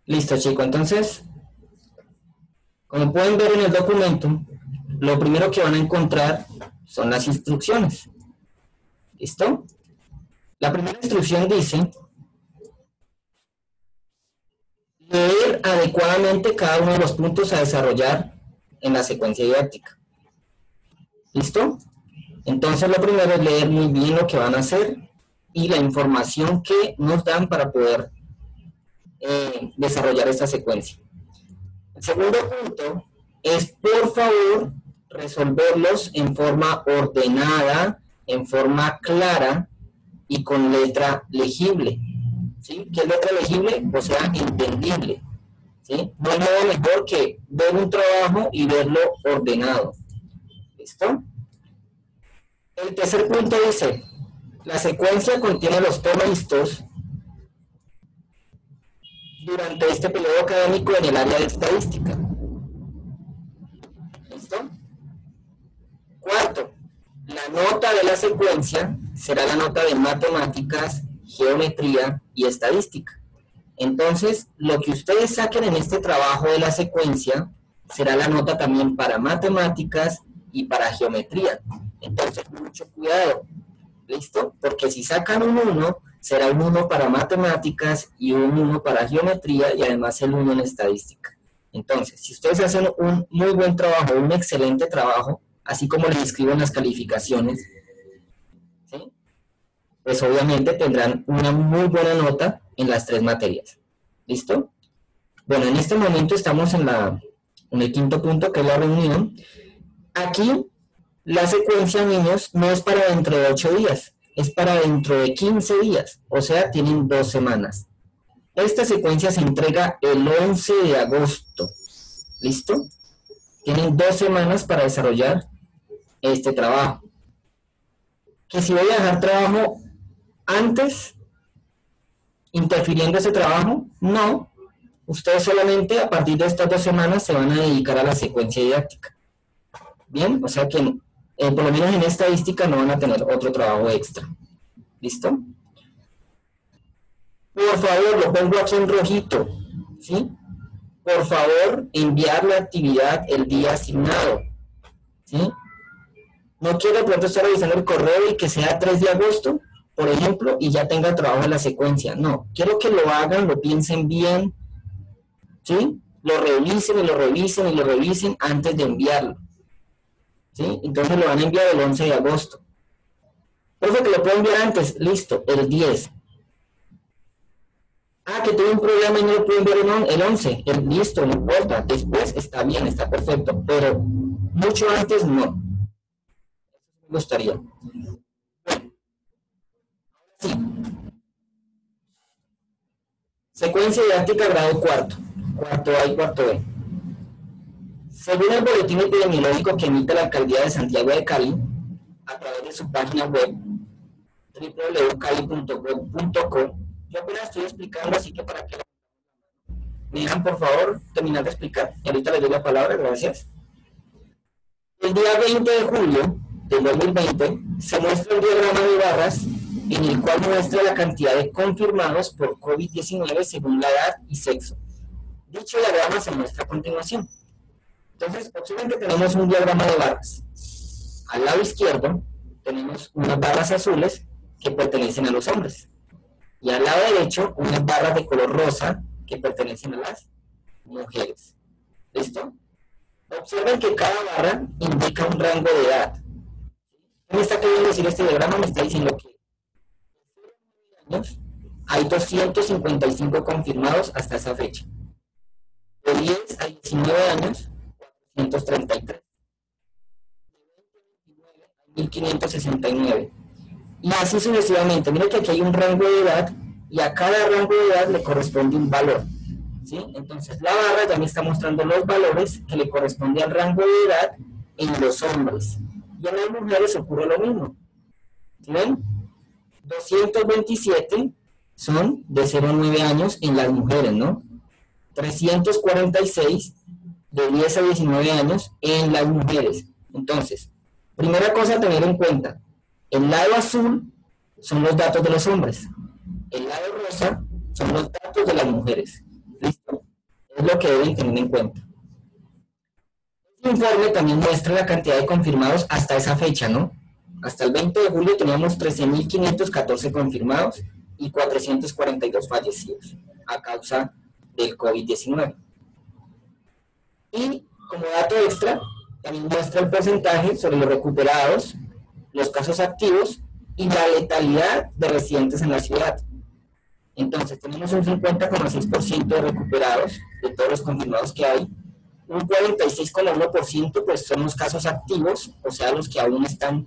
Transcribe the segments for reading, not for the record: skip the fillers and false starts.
Listo, chicos. Entonces, como pueden ver en el documento, lo primero que van a encontrar son las instrucciones. ¿Listo? La primera instrucción dice leer adecuadamente cada uno de los puntos a desarrollar en la secuencia didáctica. ¿Listo? Entonces lo primero es leer muy bien lo que van a hacer y la información que nos dan para poder desarrollar esta secuencia. El segundo punto es, por favor, resolverlos en forma ordenada, en forma clara y con letra legible. ¿Sí? ¿Qué es letra legible? O sea, entendible. ¿Sí? No hay nada mejor que ver un trabajo y verlo ordenado. ¿Listo? El tercer punto dice, la secuencia contiene los temas durante este periodo académico en el área de estadística. ¿Listo? Cuarto, la nota de la secuencia será la nota de matemáticas, geometría y estadística. Entonces, lo que ustedes saquen en este trabajo de la secuencia será la nota también para matemáticas y para geometría. Entonces, mucho cuidado. ¿Listo? Porque si sacan un 1, será un 1 para matemáticas y un 1 para geometría y además el 1 en estadística. Entonces, si ustedes hacen un muy buen trabajo, un excelente trabajo, así como les escriben las calificaciones, ¿sí? Pues obviamente tendrán una muy buena nota en las tres materias. ¿Listo? Bueno, en este momento estamos en el quinto punto, que es la reunión. Aquí la secuencia, niños, no es para dentro de 8 días, es para dentro de 15 días, o sea, tienen 2 semanas. Esta secuencia se entrega el 11 de agosto, ¿listo? Tienen 2 semanas para desarrollar este trabajo. Que si voy a dejar trabajo antes, interfiriendo ese trabajo, no. Ustedes solamente a partir de estas 2 semanas se van a dedicar a la secuencia didáctica. Bien, o sea que por lo menos en estadística no van a tener otro trabajo extra. ¿Listo? Por favor, lo pongo aquí en rojito, ¿sí? Por favor, enviar la actividad el día asignado, ¿sí? No quiero de pronto estar revisando el correo y que sea 3 de agosto, por ejemplo, y ya tenga trabajo en la secuencia. No, quiero que lo hagan, lo piensen bien, ¿sí? Lo revisen y lo revisen y lo revisen antes de enviarlo, ¿sí? Entonces lo van a enviar el 11 de agosto. Profe, que lo puedo enviar antes, listo, el 10. Ah, que tuve un problema y no lo puedo enviar el 11. Listo, no importa. Después está bien, está perfecto. Pero mucho antes no. Me gustaría. Sí. Secuencia didáctica grado cuarto. Cuarto A y cuarto B. Según el boletín epidemiológico que emite la alcaldía de Santiago de Cali, a través de su página web www.cali.gov.co, yo apenas estoy explicando, así que para que me dejan por favor terminar de explicar. Y ahorita les doy la palabra, gracias. El día 20 de julio del 2020 se muestra un diagrama de barras en el cual muestra la cantidad de confirmados por COVID-19 según la edad y sexo. Dicho diagrama se muestra a continuación. Entonces, observen que tenemos un diagrama de barras. Al lado izquierdo tenemos unas barras azules que pertenecen a los hombres. Y al lado derecho unas barras de color rosa que pertenecen a las mujeres. ¿Listo? Observen que cada barra indica un rango de edad. ¿Qué me está queriendo decir este diagrama? Me está diciendo que hay 255 confirmados hasta esa fecha. De 10 a 19 años, 433. De 1569. Y así sucesivamente. Mira que aquí hay un rango de edad y a cada rango de edad le corresponde un valor. ¿Sí? Entonces la barra ya me está mostrando los valores que le corresponde al rango de edad en los hombres. Y en las mujeres ocurre lo mismo. ¿Sí ven? 227 son de 0 a 9 años en las mujeres, ¿no? 346 de 10 a 19 años en las mujeres. Entonces, primera cosa a tener en cuenta, el lado azul son los datos de los hombres, el lado rosa son los datos de las mujeres. ¿Listo? Es lo que deben tener en cuenta. Este informe también muestra la cantidad de confirmados hasta esa fecha, ¿no? Hasta el 20 de julio teníamos 13.514 confirmados y 442 fallecidos a causa del COVID-19. Y como dato extra, también muestra el porcentaje sobre los recuperados, los casos activos y la letalidad de residentes en la ciudad. Entonces, tenemos un 50,6% de recuperados de todos los confirmados que hay, un 46,1% pues son los casos activos, o sea, los que aún están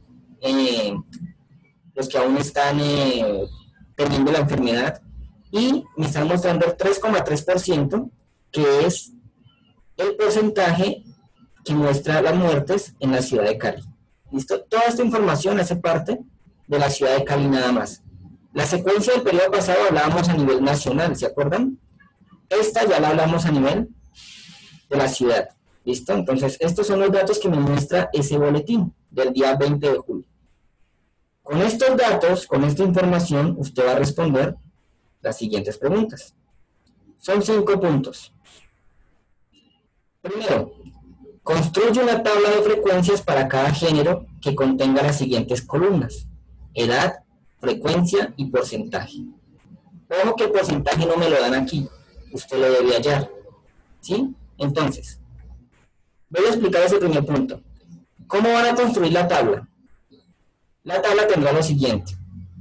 teniendo la enfermedad, y me están mostrando el 3,3%, que es el porcentaje que muestra las muertes en la ciudad de Cali. ¿Listo? Toda esta información hace parte de la ciudad de Cali nada más. La secuencia del periodo pasado hablábamos a nivel nacional, ¿se acuerdan? Esta ya la hablamos a nivel de la ciudad. ¿Listo? Entonces, estos son los datos que me muestra ese boletín del día 20 de julio. Con estos datos, con esta información, usted va a responder las siguientes preguntas. Son 5 puntos. Primero, construye una tabla de frecuencias para cada género que contenga las siguientes columnas: edad, frecuencia y porcentaje. Ojo que el porcentaje no me lo dan aquí, usted lo debe hallar. ¿Sí? Entonces, voy a explicar ese primer punto. ¿Cómo van a construir la tabla? La tabla tendrá lo siguiente.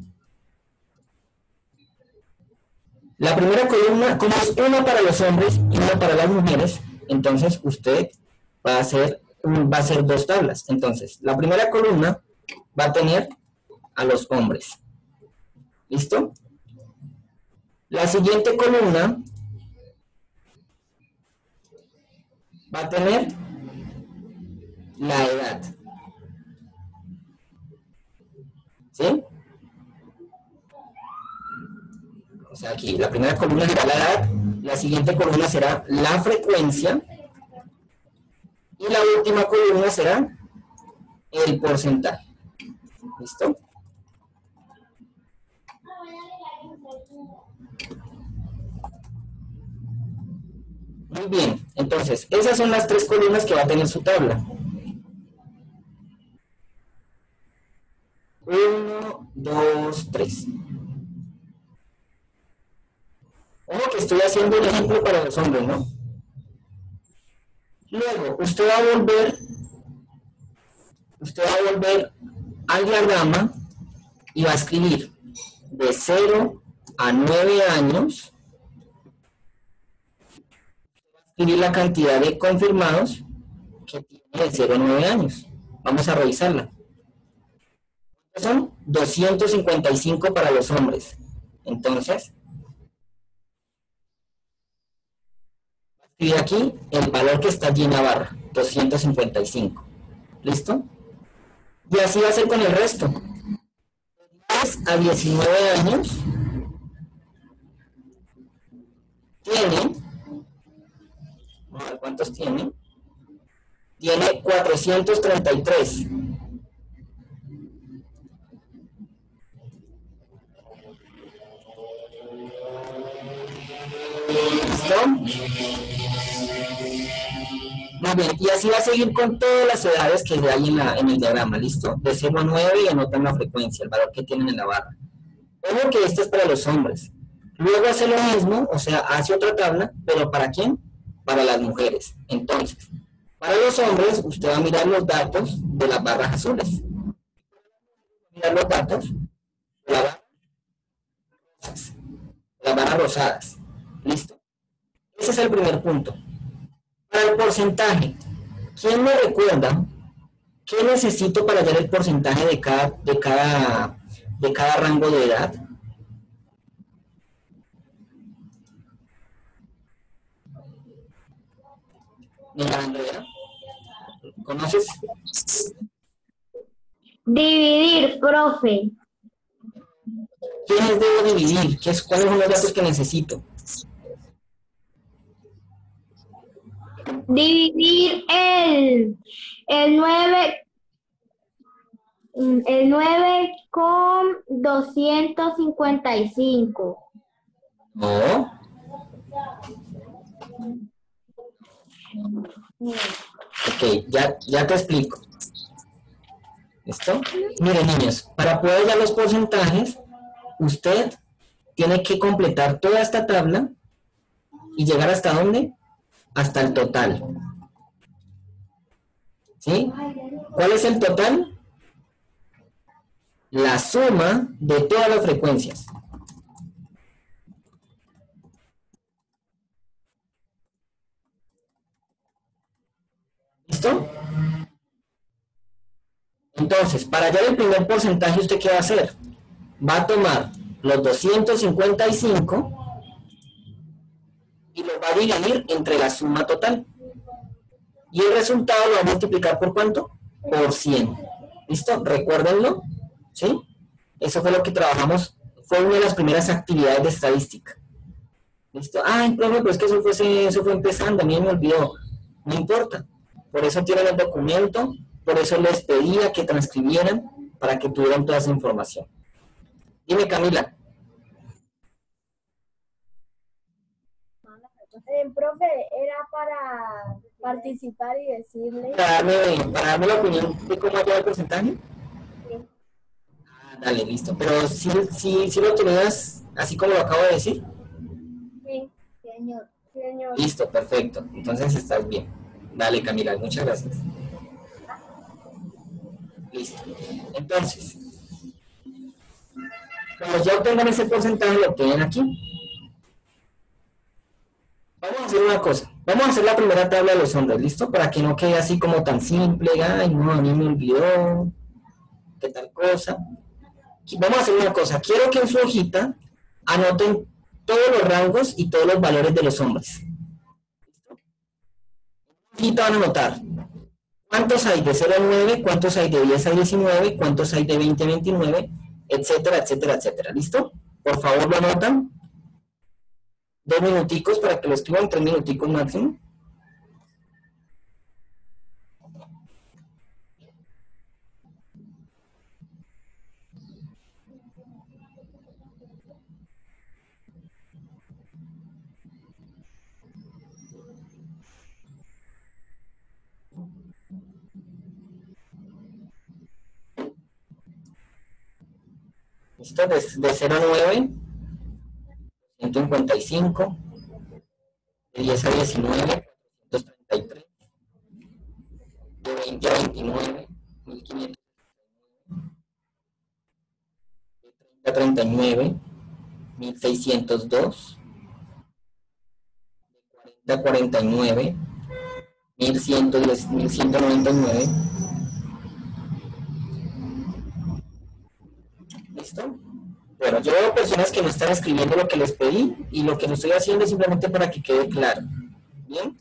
La primera columna, como es una para los hombres y una para las mujeres, entonces usted va a hacer 2 tablas. Entonces, la primera columna va a tener a los hombres. ¿Listo? La siguiente columna va a tener la edad. ¿Sí? O sea, aquí la primera columna será la edad, la siguiente columna será la frecuencia y la última columna será el porcentaje. ¿Listo? Muy bien, entonces, esas son las 3 columnas que va a tener su tabla. 1, 2, 3. Ojo que estoy haciendo un ejemplo para los hombres, ¿no? Luego, usted va a volver al diagrama y va a escribir de 0 a 9 años, escribir la cantidad de confirmados que tiene de 0 a 9 años. Vamos a revisarla. Son 255 para los hombres. Entonces, escribir aquí el valor que está allí en la barra, 255. ¿Listo? Y así va a ser con el resto. De 10 a 19 años tiene, vamos a ver cuántos tiene. Tiene 433. ¿Listo? Muy bien, y así va a seguir con todas las edades que hay en el diagrama, ¿listo? De 0 a 9 y anotan la frecuencia, el valor que tienen en la barra. Ojo que esto es para los hombres. Luego hace lo mismo, o sea, hace otra tabla, pero ¿para quién? Para las mujeres. Entonces, para los hombres, usted va a mirar los datos de las barras azules. Mirar los datos de las barras rosadas. ¿Listo? Ese es el primer punto. Para el porcentaje, ¿quién me recuerda qué necesito para hallar el porcentaje de cada rango de edad? Mira, Andrea, ¿conoces? Dividir, profe. ¿Quiénes debo dividir? ¿Cuáles son los datos que necesito? Dividir el 9 con 255. No. Ok, ya te explico. ¿Listo? Miren, niños, para poder hallar los porcentajes, usted tiene que completar toda esta tabla y llegar hasta dónde? Hasta el total. ¿Sí? ¿Cuál es el total? La suma de todas las frecuencias. ¿Listo? Entonces, para hallar el primer porcentaje, ¿usted qué va a hacer? Va a tomar los 255 y los va a dividir entre la suma total. Y el resultado lo va a multiplicar ¿por cuánto? Por 100. ¿Listo? Recuérdenlo. ¿Sí? Eso fue lo que trabajamos. Fue una de las primeras actividades de estadística. ¿Listo? Ay, profe, pero es que eso fue empezando, a mí me olvidó. No importa. Por eso tienen el documento, por eso les pedía que transcribieran para que tuvieran toda esa información. Dime, Camila. Profe, era para participar y decirle. Para darme la opinión de cómo lleva el porcentaje. Sí. Ah, dale, listo. Pero si lo tenías así como lo acabo de decir. Sí, señor. Señor. Listo, perfecto. Entonces estás bien. Dale, Camila, muchas gracias. Listo. Entonces, como ya obtengan ese porcentaje, lo obtienen aquí. Vamos a hacer una cosa. Vamos a hacer la primera tabla de los hombres, ¿listo? Para que no quede así como tan simple. Ay, no, a mí me olvidó. ¿Qué tal cosa? Vamos a hacer una cosa. Quiero que en su hojita anoten todos los rangos y todos los valores de los hombres. En la hojita van a anotar cuántos hay de 0 a 9, cuántos hay de 10 a 19, cuántos hay de 20 a 29, etcétera, etcétera, etcétera. ¿Listo? Por favor, lo anotan. 2 minuticos para que lo escriban, 3 minuticos máximo. ¿Listo? De 0 a 9, 155. De 10 a 19, 433. De 20 a 29, 1500. De 30 a 39, 1602. De 40 a 49, 1110, 1199. ¿Listo? Bueno, yo veo personas que no están escribiendo lo que les pedí y lo que lo estoy haciendo es simplemente para que quede claro. ¿Bien?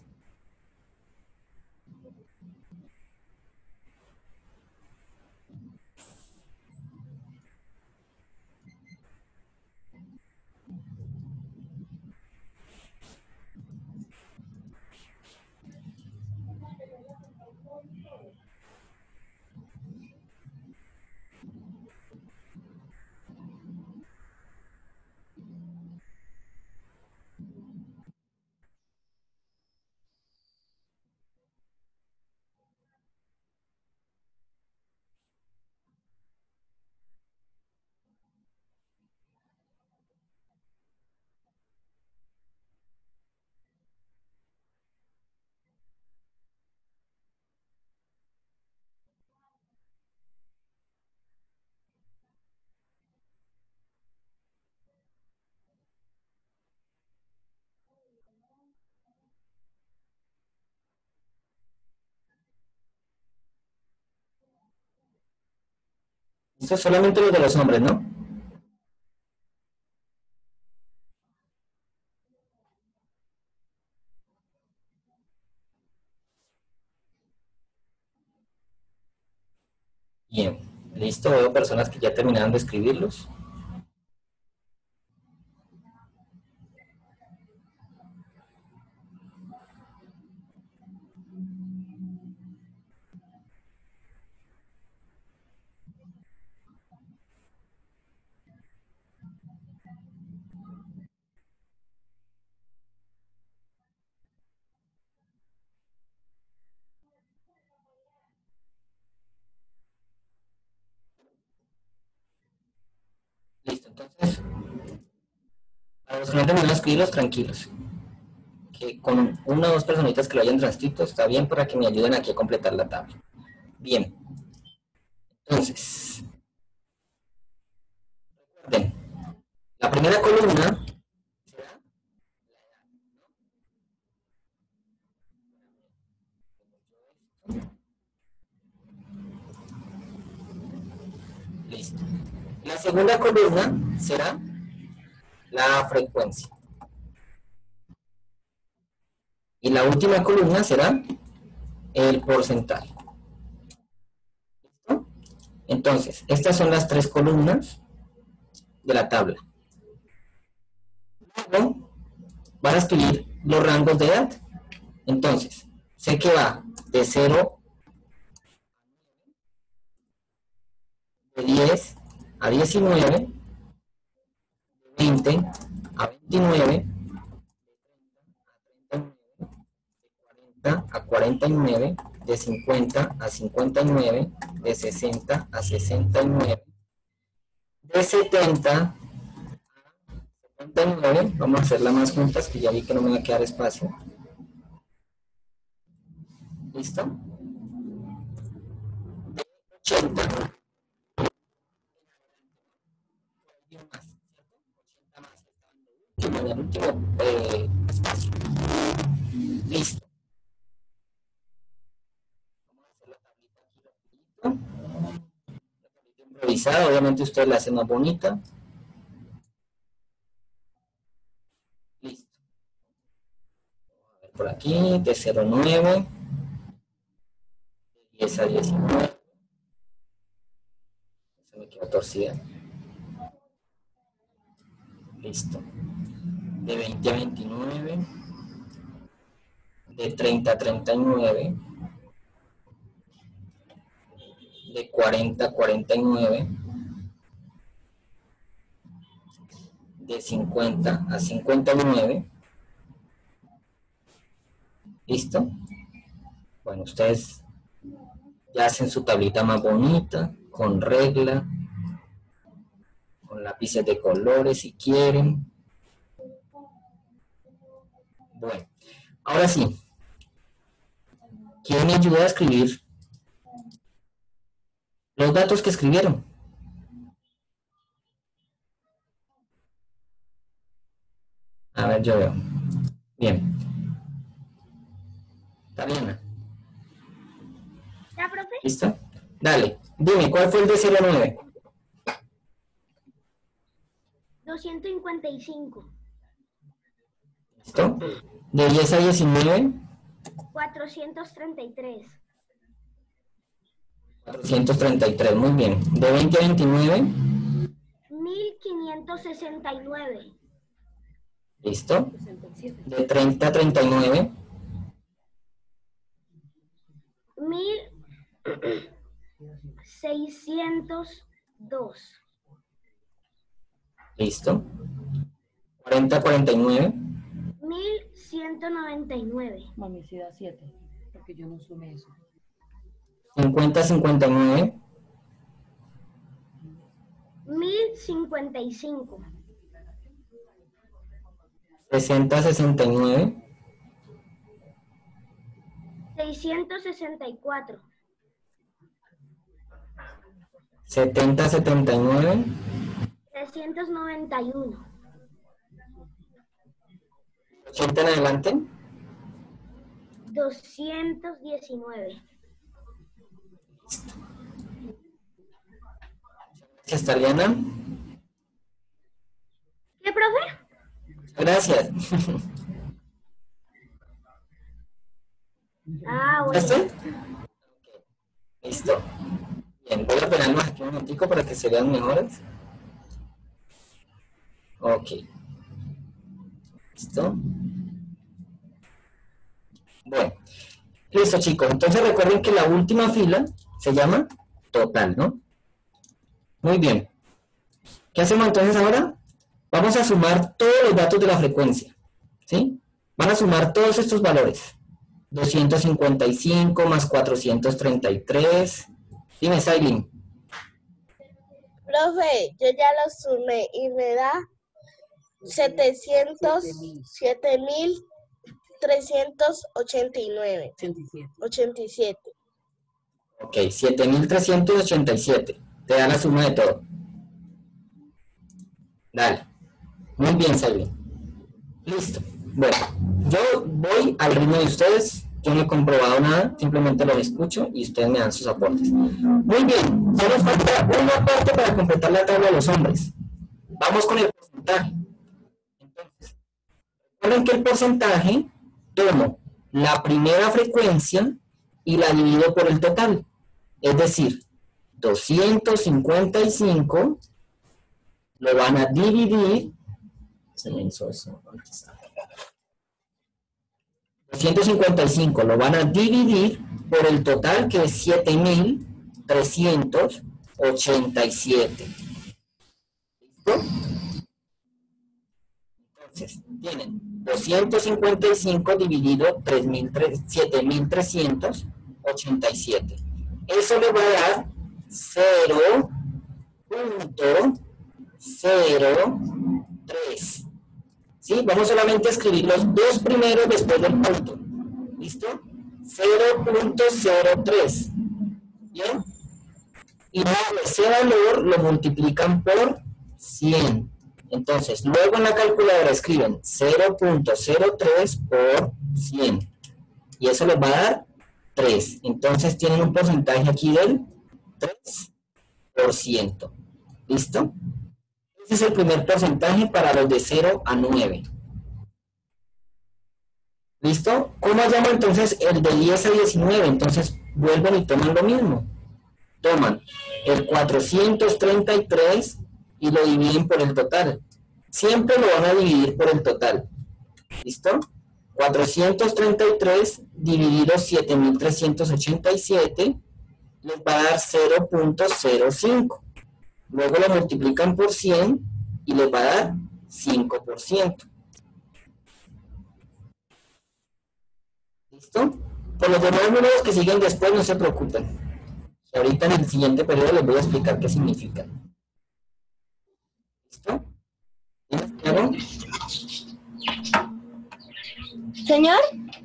Esto es solamente los de los hombres, ¿no? Bien. Listo, veo personas que ya terminaron de escribirlos. Entonces, para los que no han terminado de escribirlos, tranquilos. Que con una o dos personitas que lo hayan transcrito está bien para que me ayuden aquí a completar la tabla. Bien. Entonces, recuerden, la primera columna será listo. La segunda columna será la frecuencia. Y la última columna será el porcentaje. ¿Listo? Entonces, estas son las tres columnas de la tabla. Luego, van a escribir los rangos de edad. Entonces, sé que va de 0 de 10 a 19, de 20 a 29, de 40 a 49, de 50 a 59, de 60 a 69, de 70 a 79, vamos a hacerla más juntas que ya vi que no me va a quedar espacio. ¿Listo? De 80. En el último espacio. Listo. Vamos a hacer la tablita aquí rapidito. La tablita improvisada, obviamente ustedes la hacen más bonita. Listo. A ver por aquí, de 0 a 9, de 10 a 19. Se me quedó torcida. Listo. De 20 a 29, de 30 a 39, de 40 a 49, de 50 a 59. ¿Listo? Bueno, ustedes ya hacen su tablita más bonita, con regla, con lápices de colores si quieren. Bueno, ahora sí. ¿Quién me ayuda a escribir los datos que escribieron? A ver, yo veo. Bien. Tatiana. ¿Ya, profe? ¿Listo? Dale. Dime, ¿cuál fue el de 0 a 9? 255. ¿Listo? De 10 a 19, 433. 433. Muy bien. De 20 a 29, 1569. ¿listo? De 30 a 39, 1602. ¿listo? 40 a 49, 1199. Mami, sí da 7, porque yo no sumé eso. 50 a 59, 1055. 60 a 69, 664. 70 a 79, 391. 80 en adelante, 219. Gracias, Taliana. ¿Qué, profe? Gracias. Ah, ¿Ya bueno. estoy? Listo. Bien, voy a ponernos aquí un momentico para que se vean mejores. Ok. ¿Listo? Bueno. Listo, chicos. Entonces recuerden que la última fila se llama total, ¿no? Muy bien. ¿Qué hacemos entonces ahora? Vamos a sumar todos los datos de la frecuencia. ¿Sí? Van a sumar todos estos valores. 255 más 433. Dime, Sailin. Profe, yo ya lo sumé y me da 707.389. 87. Ok, 7.387. Te da la suma de todo. Dale. Muy bien, Selvi. Listo. Bueno, yo voy al ritmo de ustedes. Yo no he comprobado nada, simplemente los escucho y ustedes me dan sus aportes. Muy bien, ya nos falta una parte para completar la tabla de los hombres. Vamos con el porcentaje. Entonces, recuerden que el porcentaje tomo la primera frecuencia y la divido por el total. Es decir, 255 lo van a dividir. Se me hizo eso. 255 lo van a dividir por el total, que es 7.387. ¿Listo? Entonces, tienen 255 dividido 7.387. Eso le va a dar 0.03. ¿Sí? Vamos solamente a escribir los dos primeros después del punto. ¿Listo? 0.03. ¿Bien? Y luego ese valor lo multiplican por 100. Entonces, luego en la calculadora escriben 0.03 por 100. Y eso les va a dar 3. Entonces tienen un porcentaje aquí del 3%. ¿Listo? Ese es el primer porcentaje para los de 0 a 9. ¿Listo? ¿Cómo llamo entonces el de 10 a 19? Entonces vuelven y toman lo mismo. Toman el 433 y lo dividen por el total. Siempre lo van a dividir por el total. ¿Listo? 433 dividido 7.387 les va a dar 0.05. Luego lo multiplican por 100 y les va a dar 5%. ¿Listo? Por los demás números que siguen después no se preocupen. Ahorita en el siguiente periodo les voy a explicar qué significa. ¿Listo? ¿Claro? Señor,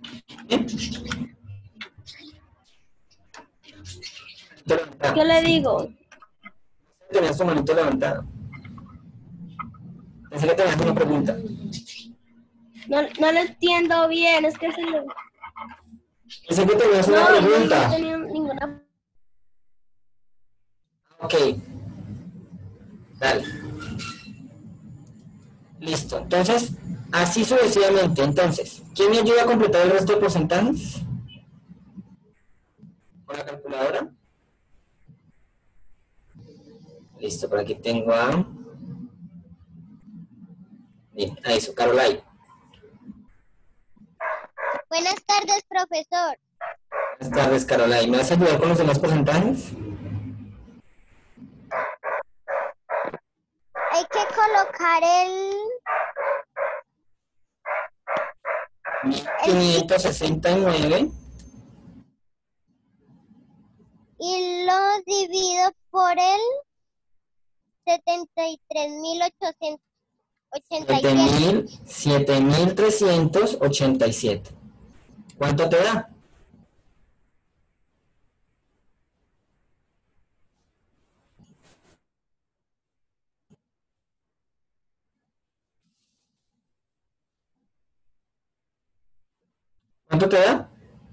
¿qué le digo? Tenías tu manito levantada. Pensé que tenías una pregunta. No lo entiendo bien, es que se lo... Pensé que tenías una No pregunta. tenía ninguna... Ok. Dale. Listo. Entonces, así sucesivamente. Entonces, ¿quién me ayuda a completar el resto de porcentajes? ¿Con la calculadora? Listo, por aquí tengo a... Bien, ahí su Carolai. Buenas tardes, profesor. Buenas tardes, Carolai. ¿Me vas a ayudar con los demás porcentajes? Hay que colocar el 1569 y lo divido por el 73.887. 7.387. ¿Cuánto te da? ¿Cuánto te da?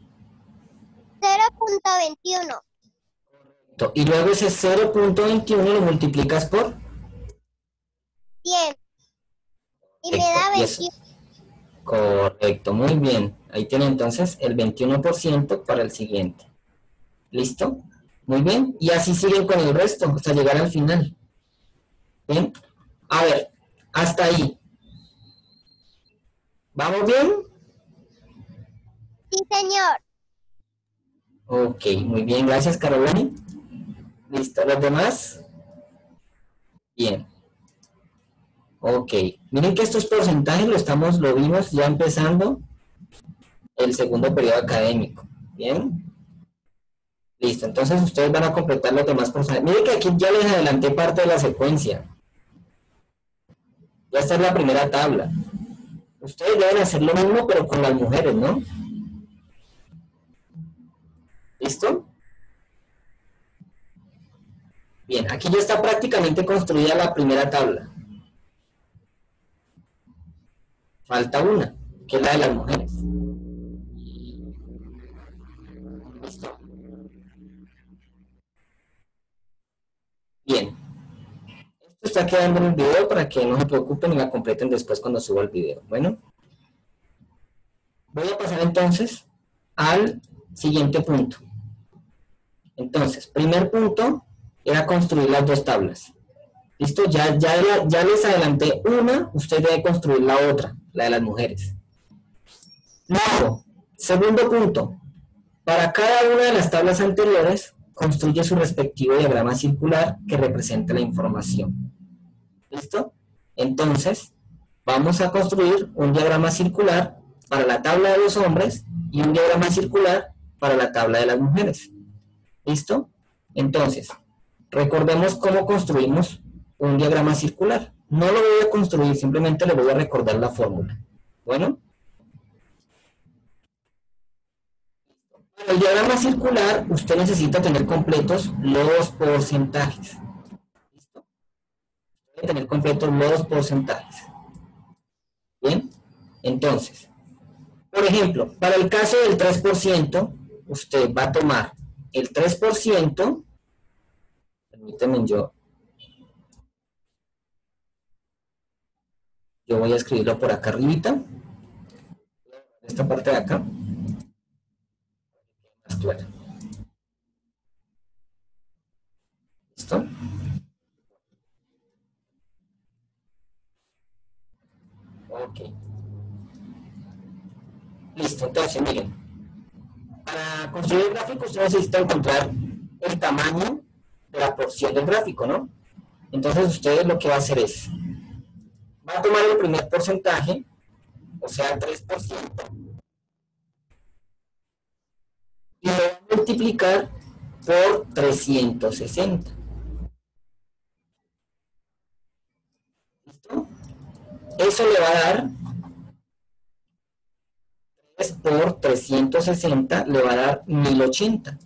0.21. Y luego ese 0.21 lo multiplicas por 100. Y me da y eso. 21. Correcto, muy bien. Ahí tiene entonces el 21% para el siguiente. ¿Listo? Muy bien. Y así siguen con el resto hasta llegar al final. ¿Bien? A ver, hasta ahí. ¿Vamos bien? Sí, señor. Ok, muy bien. Gracias, Carolina. ¿Listo? ¿Los demás? Bien. Ok. Miren que estos porcentajes lo vimos ya empezando el segundo periodo académico. ¿Bien? Listo, entonces ustedes van a completar los demás porcentajes. Mire que aquí ya les adelanté parte de la secuencia. Ya esta es la primera tabla. Ustedes deben hacer lo mismo, pero con las mujeres, ¿no? ¿Listo? Bien, aquí ya está prácticamente construida la primera tabla. Falta una, que es la de las mujeres. ¿Listo? Bien. Esto está quedando en el video para que no se preocupen y la completen después cuando suba el video. Bueno. Voy a pasar entonces al siguiente punto. Entonces, primer punto era construir las dos tablas. ¿Listo? Ya les adelanté una, usted debe construir la otra, la de las mujeres. Luego, segundo punto. Para cada una de las tablas anteriores, construye su respectivo diagrama circular que represente la información. ¿Listo? Entonces, vamos a construir un diagrama circular para la tabla de los hombres y un diagrama circular para la tabla de las mujeres. ¿Listo? Entonces, recordemos cómo construimos un diagrama circular. No lo voy a construir, simplemente le voy a recordar la fórmula. Bueno. Para el diagrama circular, usted necesita tener completos los porcentajes. ¿Listo? Debe tener completos los porcentajes. Bien. Entonces, por ejemplo, para el caso del 3%, usted va a tomar el 3%, permítanme yo voy a escribirlo por acá arribita, esta parte de acá, más clara. ¿Listo? Ok. Listo, entonces miren, para construir el gráfico usted necesita encontrar el tamaño de la porción del gráfico, ¿no? Entonces usted lo que va a hacer es, va a tomar el primer porcentaje, o sea, el 3%, y lo va a multiplicar por 360. ¿Listo? Eso le va a dar, 3 por 360 le va a dar 1080.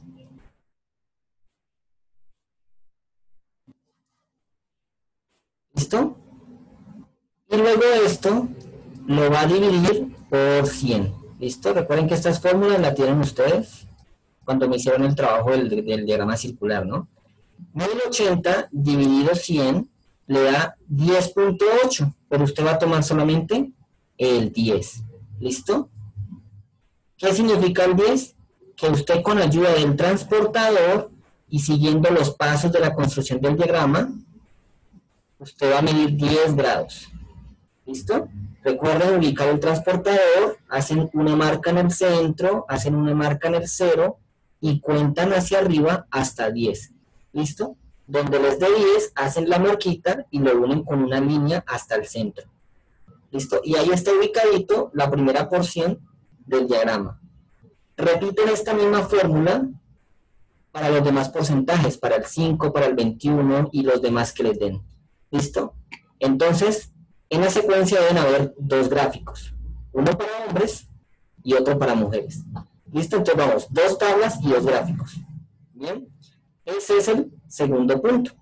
¿Listo? Y luego esto lo va a dividir por 100. ¿Listo? Recuerden que estas fórmulas las tienen ustedes cuando me hicieron el trabajo del diagrama circular, ¿no? 1080 dividido 100 le da 10.8, pero usted va a tomar solamente el 10. ¿Listo? ¿Qué significa el 10? Que usted con ayuda del transportador y siguiendo los pasos de la construcción del diagrama, usted va a medir 10 grados. ¿Listo? Recuerden ubicar el transportador, hacen una marca en el centro, hacen una marca en el 0 y cuentan hacia arriba hasta 10. ¿Listo? Donde les dé 10, hacen la marquita y lo unen con una línea hasta el centro. ¿Listo? Y ahí está ubicadito la primera porción del diagrama. Repiten esta misma fórmula para los demás porcentajes, para el 5, para el 21 y los demás que les den. ¿Listo? Entonces, en la secuencia deben haber dos gráficos, uno para hombres y otro para mujeres. ¿Listo? Entonces vamos, dos tablas y dos gráficos. Bien, ese es el segundo punto.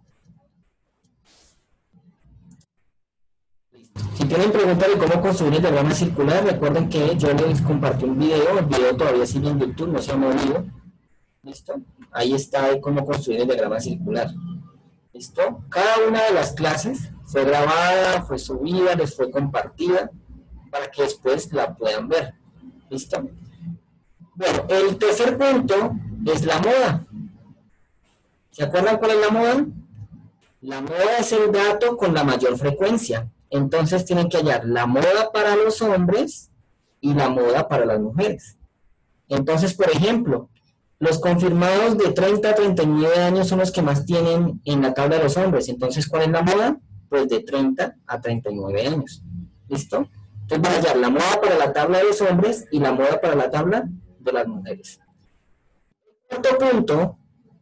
Si tienen preguntas de cómo construir el diagrama circular, recuerden que yo les compartí un video, el video todavía sigue en YouTube, no se ha movido. ¿Listo? Ahí está cómo construir el diagrama circular. ¿Listo? Cada una de las clases fue grabada, fue subida, les fue compartida, para que después la puedan ver. ¿Listo? Bueno, el tercer punto es la moda. ¿Se acuerdan cuál es la moda? La moda es el dato con la mayor frecuencia. Entonces tienen que hallar la moda para los hombres y la moda para las mujeres. Entonces, por ejemplo, los confirmados de 30 a 39 años son los que más tienen en la tabla de los hombres. Entonces, ¿cuál es la moda? Pues de 30 a 39 años. ¿Listo? Entonces van a hallar la moda para la la tabla de los hombres y la moda para la tabla de las mujeres. Cuarto punto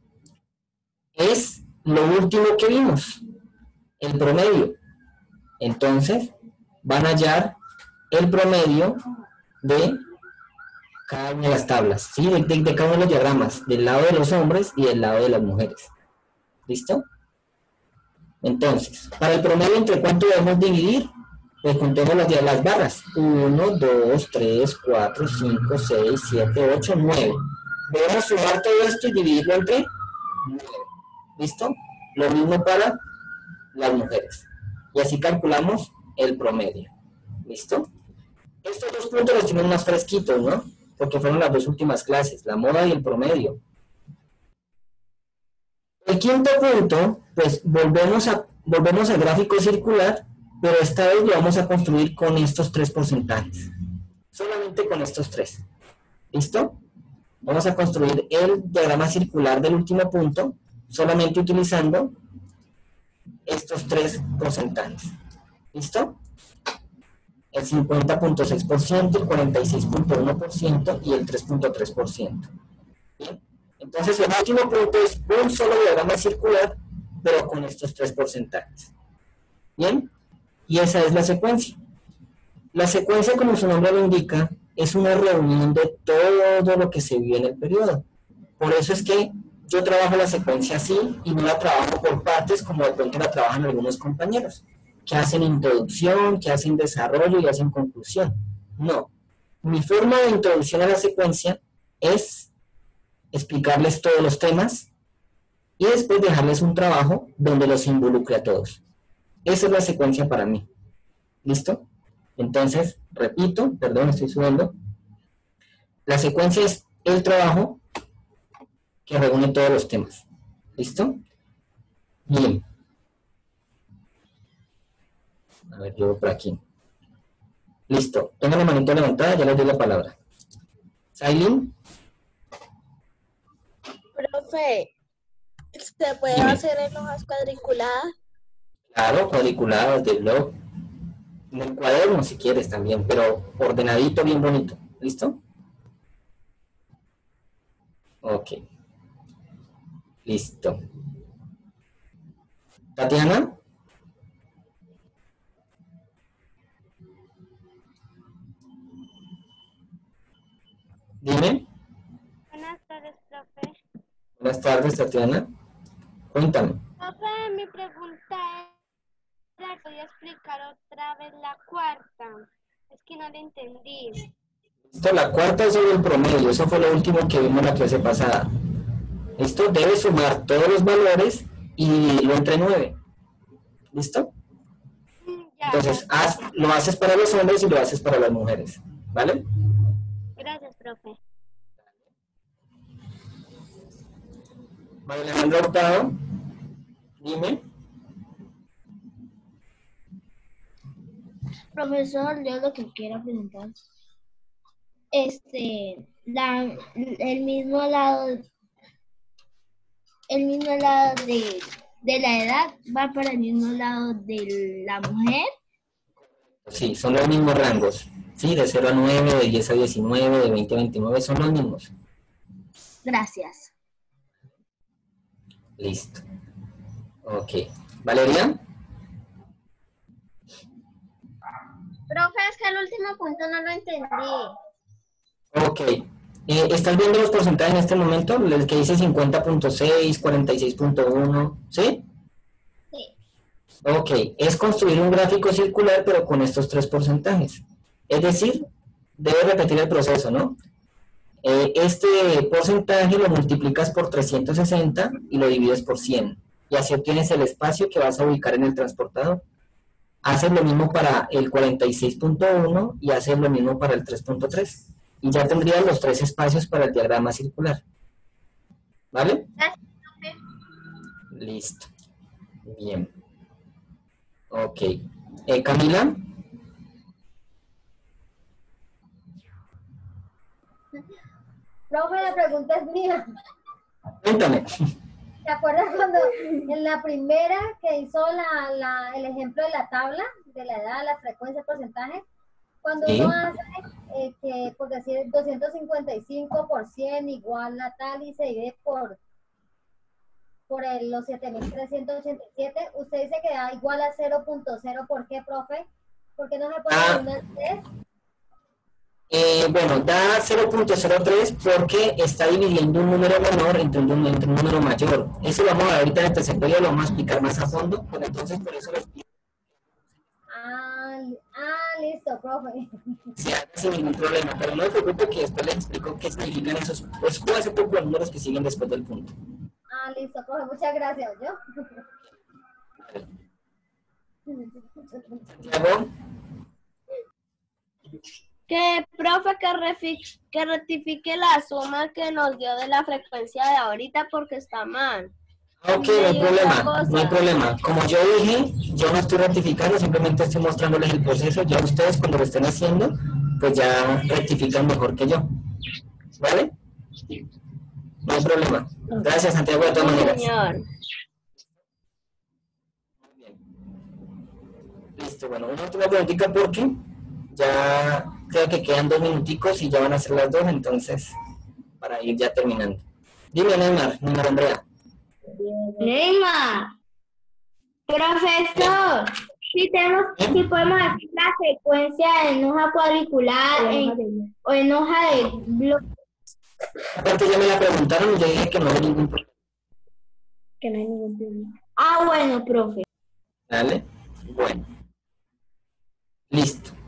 es lo último que vimos, el promedio. Entonces, van a hallar el promedio de cada una de las tablas, ¿sí? De cada uno de los diagramas, del lado de los hombres y del lado de las mujeres. ¿Listo? Entonces, para el promedio, ¿entre cuánto debemos dividir? Pues contemos las barras. 1, 2, 3, 4, 5, 6, 7, 8, 9. Debemos sumar todo esto y dividirlo entre 9. ¿Listo? Lo mismo para las mujeres. Y así calculamos el promedio. ¿Listo? Estos dos puntos los tienen más fresquitos, ¿no? Porque fueron las dos últimas clases, la moda y el promedio. El quinto punto, pues volvemos al gráfico circular, pero esta vez lo vamos a construir con estos tres porcentajes. Solamente con estos tres. ¿Listo? Vamos a construir el diagrama circular del último punto, solamente utilizando estos tres porcentajes. ¿Listo? El 50.6%, el 46.1% y el 3.3%. ¿Bien? Entonces el último punto es un solo diagrama circular, pero con estos tres porcentajes. ¿Bien? Y esa es la secuencia. La secuencia, como su nombre lo indica, es una reunión de todo lo que se vio en el periodo. Por eso es que yo trabajo la secuencia así y no la trabajo por partes como de pronto la trabajan algunos compañeros, que hacen introducción, que hacen desarrollo y hacen conclusión. No. Mi forma de introducción a la secuencia es explicarles todos los temas y después dejarles un trabajo donde los involucre a todos. Esa es la secuencia para mí. ¿Listo? Entonces, repito, perdón, estoy subiendo. La secuencia es el trabajo que reúne todos los temas. ¿Listo? Bien. A ver, yo voy por aquí. Listo. Tengo la manita levantada, ya les doy la palabra. ¿Sailin? Profe, ¿se puede hacer en hojas cuadriculadas? Claro, cuadriculadas, de blog. En el cuaderno si quieres también, pero ordenadito, bien bonito. ¿Listo? Ok. Listo. ¿Tatiana? Dime. Buenas tardes, profe. Buenas tardes, Tatiana. Cuéntame. Profe, mi pregunta era, ¿podía explicar otra vez la cuarta? Es que no la entendí. Listo, la cuarta es sobre el promedio. Eso fue lo último que vimos en la clase pasada. Listo, debes sumar todos los valores y dividirlo entre 9. ¿Listo? Ya, Entonces, lo haces para los hombres y lo haces para las mujeres. ¿Vale? gracias, profe. María Alejandra Hurtado, dime. Profesor, yo lo que quiero preguntar, el mismo lado de la edad va para el mismo lado de la mujer. Sí, son los mismos rangos. Sí, de 0 a 9, de 10 a 19, de 20 a 29, son los mismos. Gracias. Listo. Ok. ¿Valeria? Profe, es que el último punto no lo entendí. Ok. ¿Estás viendo los porcentajes en este momento? El que dice 50.6, 46.1, ¿sí? Sí. Ok. Es construir un gráfico circular, pero con estos tres porcentajes. Es decir, debes repetir el proceso, ¿no? Este porcentaje lo multiplicas por 360 y lo divides por 100. Y así obtienes el espacio que vas a ubicar en el transportador. Haces lo mismo para el 46.1 y haces lo mismo para el 3.3. Y ya tendrías los tres espacios para el diagrama circular. ¿Vale? Gracias, profe. Listo. Bien. Ok. Camila. Profe, la pregunta es mía. Cuéntame. ¿Te acuerdas cuando en la primera que hizo el ejemplo de la tabla, de la edad, la frecuencia, el porcentaje? Cuando Sí. uno hace que, por decir, 255 por 100 igual a tal y se divide por los 7.387, usted dice que da igual a 0.0, ¿por qué, profe? ¿Por qué no se puede dar una 3? Bueno, da 0.03 porque está dividiendo un número menor entre un número mayor. Eso lo vamos a ver ahorita en el tercer periodo, lo vamos a explicar más a fondo, pero entonces por eso lo explico. Listo, profe. Sí, sin ningún problema, pero no se preocupe que después les explico qué significan esos, pues puede ser por los números que siguen después del punto. Listo, profe, muchas gracias, ¿yo? Santiago, Que, profe, que rectifique la suma que nos dio de la frecuencia de ahorita porque está mal. ok, no hay problema, no hay problema. Como yo dije, yo no estoy rectificando, simplemente estoy mostrándoles el proceso. Ya ustedes cuando lo estén haciendo, pues ya rectifican mejor que yo. ¿Vale? No hay problema. Gracias, Santiago, de todas maneras. Señor. Listo, bueno, una última preguntita porque ya creo que quedan 2 minuticos y ya van a ser las 2, entonces, para ir ya terminando. Dime, Neymar Andrea. Neymar, profesor, si podemos hacer la secuencia en hoja cuadricular o en hoja de bloque. Aparte ya me la preguntaron y yo dije que no hay ningún problema. Que no hay ningún problema. Bueno, profe. ¿Vale? Bueno. Listo.